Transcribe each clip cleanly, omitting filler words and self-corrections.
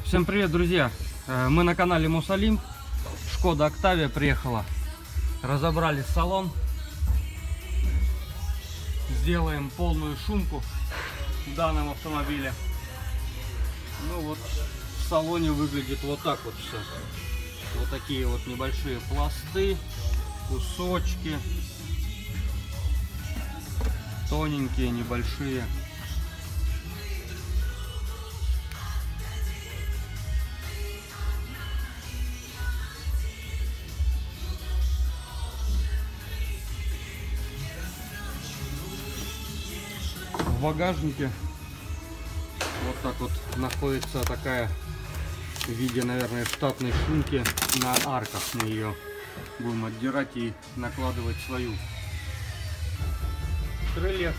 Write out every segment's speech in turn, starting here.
Всем привет, друзья! Мы на канале Мусалим. Шкода Октавия приехала. Разобрали салон. Сделаем полную шумку в данном автомобиле. Ну вот, в салоне выглядит вот так вот все. Вот такие вот небольшие пласты, кусочки. Тоненькие, небольшие. В багажнике вот так вот находится такая в виде, наверное, штатной шумки. На арках мы ее будем отдирать и накладывать свою. Крылья.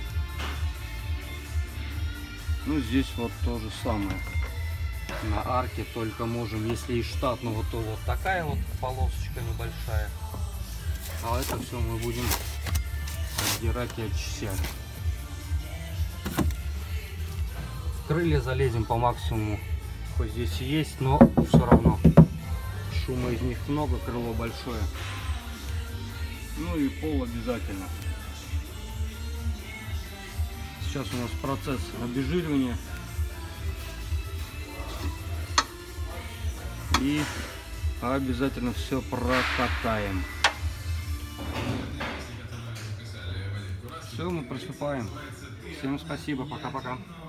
Ну, здесь вот то же самое. На арке только можем, если из штатного, то вот такая вот полосочка небольшая. А это все мы будем отдирать и очищать. Крылья залезем по максимуму, хоть здесь и есть, но все равно шума из них много, крыло большое. Ну и пол обязательно. Сейчас у нас процесс обезжиривания. И обязательно все прокатаем. Все, мы приступаем. Всем спасибо, пока-пока.